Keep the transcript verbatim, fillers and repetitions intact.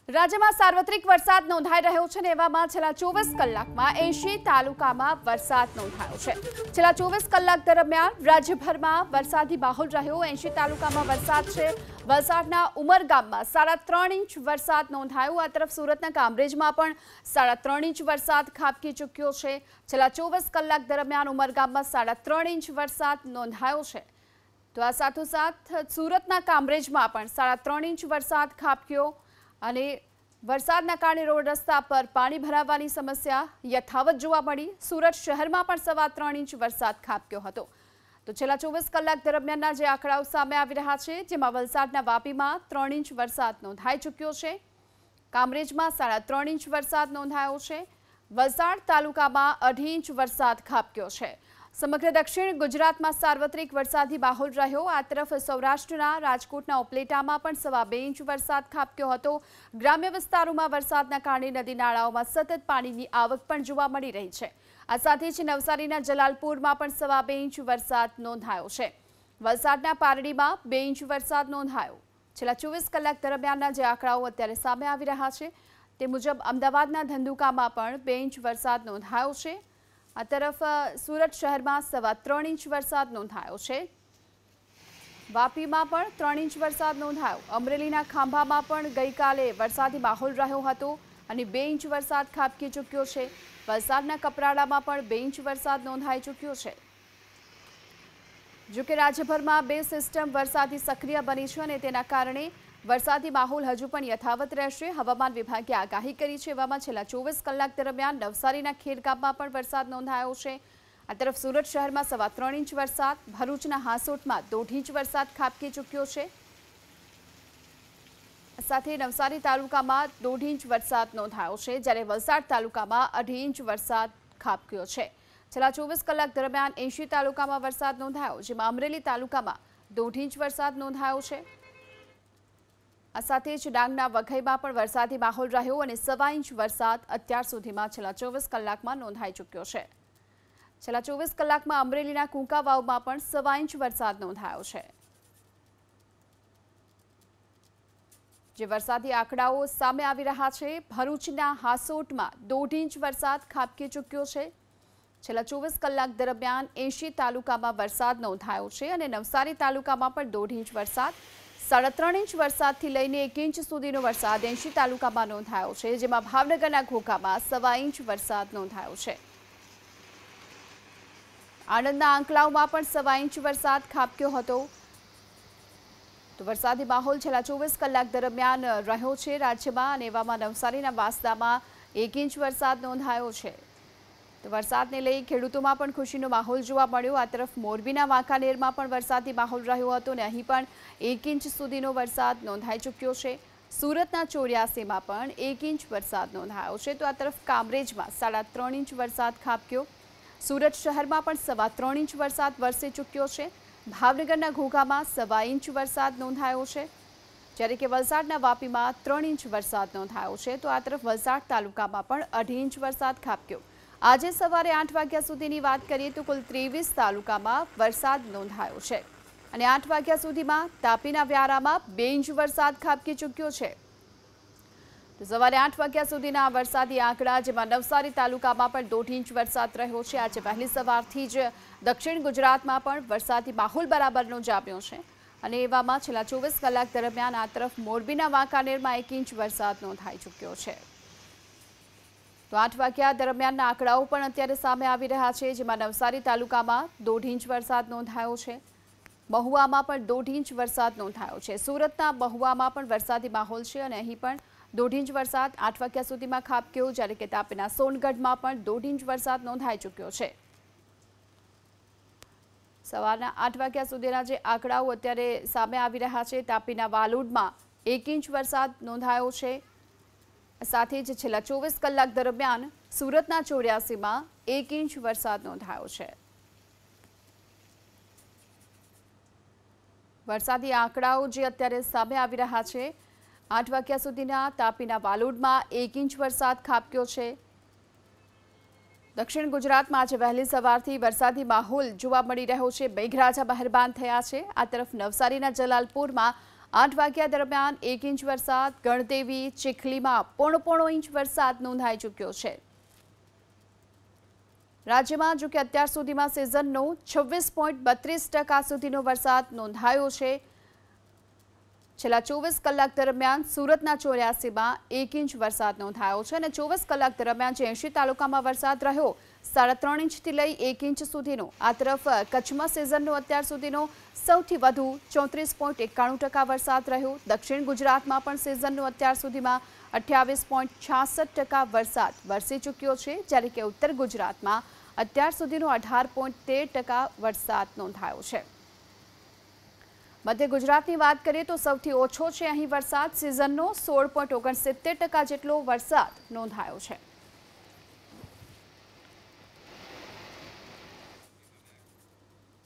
રાજ્યમાં સાર્વત્રિક વરસાદ નોંધાઈ રહ્યો છે ને એવામાં છેલ્લા ચોવીસ કલાકમાં એંશી તાલુકામાં વરસાદ નોંધાયો છે। છેલ્લા ચોવીસ કલાક દરમિયાન રાજ્યભરમાં વરસાદી માહોલ રહ્યો। એંશી તાલુકામાં વરસાદ છે। વલસાડના ઉમરગામમાં સાડા ત્રણ ઇંચ વરસાદ નોંધાયો। આ તરફ સુરતના કામરેજમાં પણ સાડા ત્રણ ઇંચ વરસાદ ખાબકી ચૂક્યો છે। છેલ્લા ચોવીસ કલાક દરમિયાન ઉમરગામમાં સાડા ત્રણ ઇંચ વરસાદ નોંધાયો છે। તો આ સાથોસાથ સુરતના કામરેજમાં પણ સાડા ત્રણ ઇંચ વરસાદ ખાબક્યો અને વરસાદના કારણે રોડ રસ્તા પર પાણી ભરાવાની સમસ્યા યથાવત જોવા મળી। સુરત શહેરમાં પણ સવા ત્રણ ઇંચ વરસાદ ખાબક્યો હતો। તો છેલ્લા ચોવીસ કલાક દરમિયાનના જે આંકડાઓ સામે આવી રહ્યા છે, જેમાં વલસાડના વાપીમાં ત્રણ ઇંચ વરસાદ નોંધાઈ ચૂક્યો છે। કામરેજમાં સાડા ત્રણ ઇંચ વરસાદ નોંધાયો છે। વલસાડ તાલુકામાં અઢી ઇંચ વરસાદ ખાબક્યો છે। સમગ્ર દક્ષિણ ગુજરાતમાં સાર્વત્રિક વરસાદી માહોલ રહ્યો। આ તરફ સૌરાષ્ટ્રના રાજકોટના ઉપલેટામાં પણ સવા બે ઇંચ વરસાદ ખાબક્યો હતો। ગ્રામ્ય વિસ્તારોમાં વરસાદના કારણે નદી નાળાઓમાં સતત પાણીની આવક પણ જોવા મળી રહી છે। આ સાથે જ નવસારીના જલાલપુરમાં પણ સવા બે ઇંચ વરસાદ નોંધાયો છે। વલસાડના પારડીમાં બે ઇંચ વરસાદ નોંધાયો। છેલ્લા ચોવીસ કલાક દરમિયાનના જે આંકડાઓ અત્યારે સામે આવી રહ્યા છે, તે મુજબ અમદાવાદના ધંધુકામાં પણ બે ઇંચ વરસાદ નોંધાયો છે। આ તરફ સુરત શહેરમાં સવા ત્રણ ઇંચ વરસાદ નોંધાયો છે। વાપીમાં પણ ત્રણ ઇંચ વરસાદ નોંધાયો। અમરેલીના ખાંભામાં પણ ગઈકાલે વરસાદી માહોલ રહ્યો હતો અને બે ઇંચ વરસાદ ખાબકી ચૂક્યો છે। વલસાડના કપરાડામાં પણ બે ઇંચ વરસાદ નોંધાઈ ચૂક્યો છે। જો કે રાજ્યભરમાં બે સિસ્ટમ વરસાદી સક્રિય બની છે અને તેના કારણે વરસાદી માહોલ હજુ પણ યથાવત રહેશે। હવામાન વિભાગે આગાહી કરી છે। એવામાં છેલ્લા ચોવીસ કલાક દરમિયાન નવસારીના ખેરગામમાં પણ વરસાદ નોંધાયો છે। આ તરફ સુરત શહેરમાં સવા ત્રણ ઇંચ વરસાદ, ભરૂચના હાંસોટમાં દોઢ ઇંચ વરસાદ ખાબકી ચૂક્યો છે। સાથે નવસારી તાલુકામાં દોઢ ઇંચ વરસાદ નોંધાયો છે, જ્યારે વલસાડ તાલુકામાં અઢી ઇંચ વરસાદ ખાબક્યો છે। છેલ્લા ચોવીસ કલાક દરમિયાન એંશી તાલુકામાં વરસાદ નોંધાયો, જેમાં અમરેલી તાલુકામાં દોઢ ઇંચ વરસાદ નોંધાયો છે। આ સાથે જ ડાંગના વઘઈમાં પણ વરસાદી માહોલ રહ્યો અને સવા ઇંચ વરસાદ અત્યાર સુધીમાં છેલ્લા ચોવીસ કલાકમાં નોંધાઈ ચૂક્યો છે। છેલ્લા ચોવીસ કલાકમાં અમરેલીના કુંકાવાવમાં પણ સવા ઇંચ વરસાદ નોંધાયો છે। જે વરસાદી આંકડાઓ સામે આવી રહ્યા છે, ભરૂચના હાંસોટમાં દોઢ ઇંચ વરસાદ ખાબકી ચૂક્યો છે। છેલ્લા ચોવીસ કલાક દરમિયાન એંશી તાલુકામાં વરસાદ નોંધાયો છે અને નવસારી તાલુકામાં પણ દોઢ ઇંચ વરસાદ, સાડા ત્રણ ઇંચ વરસાદથી લઈને એક ઇંચ સુધીનો વરસાદ એંશી તાલુકામાં નોંધાયો છે, જેમાં ભાવનગરના ઘોઘામાં સવા ઇંચ વરસાદ નોંધાયો છે। આણંદના આંકલાવમાં પણ સવા ઇંચ વરસાદ ખાબક્યો હતો। તો વરસાદી માહોલ છેલ્લા ચોવીસ કલાક દરમિયાન રહ્યો છે રાજ્યમાં અને એવામાં નવસારીના વાસદામાં એક ઇંચ વરસાદ નોંધાયો છે। તો વરસાદને લઈ ખેડૂતોમાં પણ ખુશીનો માહોલ જોવા મળ્યો। આ તરફ મોરબીના વાંકાનેરમાં પણ વરસાદી માહોલ રહ્યો હતો અને અહીં પણ એક ઇંચ સુધીનો વરસાદ નોંધાઈ ચૂક્યો છે। સુરતના ચોર્યાસીમાં પણ એક ઇંચ વરસાદ નોંધાયો છે। તો આ તરફ કામરેજમાં સાડા ત્રણ ઇંચ વરસાદ ખાબક્યો। સુરત શહેરમાં પણ સવા ત્રણ ઇંચ વરસાદ વરસી ચૂક્યો છે। ભાવનગરના ઘોઘામાં સવા ઇંચ વરસાદ નોંધાયો છે, જ્યારે કે વલસાડના વાપીમાં ત્રણ ઇંચ વરસાદ નોંધાયો છે। તો આ તરફ વલસાડ તાલુકામાં પણ અઢી ઇંચ વરસાદ ખાબક્યો। આજે સવારે આઠ વાગ્યા સુધીની વાત કરીએ તો કુલ ત્રેવીસ તાલુકામાં વરસાદ નોંધાયો છે અને આઠ વાગ્યા સુધીમાં તાપીના વ્યારામાં બે ઇંચ વરસાદ ખાબકી ચૂક્યો છે। તો સવારે આઠ વાગ્યા સુધીના વરસાદી આંકડા, જેમાં નવસારી તાલુકામાં પણ દોઢ ઇંચ વરસાદ રહ્યો છે। આજે વહેલી સવારથી જ દક્ષિણ ગુજરાતમાં પણ વરસાદી માહોલ બરાબરનો જામ્યો છે અને એવામાં છેલ્લા ચોવીસ કલાક દરમિયાન આ તરફ મોરબીના વાંકાનેરમાં એક ઇંચ વરસાદ નોંધાઈ ચૂક્યો છે। તો આઠ વાગ્યા દરમિયાનના આંકડાઓ પણ અત્યારે સામે આવી રહ્યા છે, જેમાં નવસારી તાલુકામાં દોઢ ઇંચ વરસાદ નોંધાયો છે। મહુવામાં પણ દોઢ ઇંચ વરસાદ નોંધાયો છે। સુરતના મહુવામાં પણ વરસાદી માહોલ છે અને અહીં પણ દોઢ ઇંચ વરસાદ આઠ વાગ્યા સુધીમાં ખાબક્યો, જ્યારે કે તાપીના સોનગઢમાં પણ દોઢ ઇંચ વરસાદ નોંધાઈ ચૂક્યો છે। સવારના આઠ વાગ્યા સુધીના જે આંકડાઓ અત્યારે સામે આવી રહ્યા છે, તાપીના વાલોડમાં એક ઇંચ વરસાદ નોંધાયો છે। સાથે જ છેલ્લા ચોવીસ કલાક દરમિયાન સુરતના ચોર્યાસીમાં એક ઇંચ વરસાદ નોંધાયો છે। વરસાદી આંકડાઓ જે અત્યારે સામે આવી રહ્યા છે, આઠ વાગ્યા સુધીના તાપીના વાલોડમાં એક ઇંચ વરસાદ ખાબક્યો છે। દક્ષિણ ગુજરાતમાં આજે વહેલી સવારથી વરસાદી માહોલ જોવા મળી રહ્યો છે। મેઘરાજા મહેરબાન થયા છે। આ તરફ નવસારીના જલાલપુરમાં આઠ વાગ્યા દરમિયાન એક ઇંચ વરસાદ, ગણદેવી ચીખલીમાં પોણો પોણો ઇંચ વરસાદ નોંધાઈ ચૂક્યો છે। રાજ્યમાં જો કે અત્યાર સુધીમાં સિઝનનો છવ્વીસ પોઈન્ટ બત્રીસ ટકા સુધીનો વરસાદ નોંધાયો છે। છેલ્લા ચોવીસ કલાક દરમિયાન સુરતના ચોર્યાસીમાં એક ઇંચ વરસાદ નોંધાયો છે અને ચોવીસ કલાક દરમિયાન જે એંશી તાલુકામાં વરસાદ રહ્યો સાડા ત્રણ ઇંચથી લઈ એક ઇંચ સુધીનો। આ તરફ કચ્છમાં સિઝનનો અત્યાર સુધીનો સૌથી વધુ ચોત્રીસ પોઈન્ટ એકાણું ટકા વરસાદ રહ્યો। દક્ષિણ ગુજરાતમાં પણ સિઝનનો અત્યાર સુધીમાં અઠ્યાવીસ પોઈન્ટ છાસઠ ટકા વરસાદ વરસી ચૂક્યો છે, જ્યારે કે ઉત્તર ગુજરાતમાં અત્યાર સુધીનો અઢાર પોઈન્ટ તેર ટકા વરસાદ નોંધાયો છે। મધ્ય ગુજરાતની વાત કરીએ તો સૌથી ઓછો છે અહીં વરસાદ, સિઝનનો સોળ પોઈન્ટ ઓગણસિત્તેર ટકા જેટલો વરસાદ નોંધાયો છે।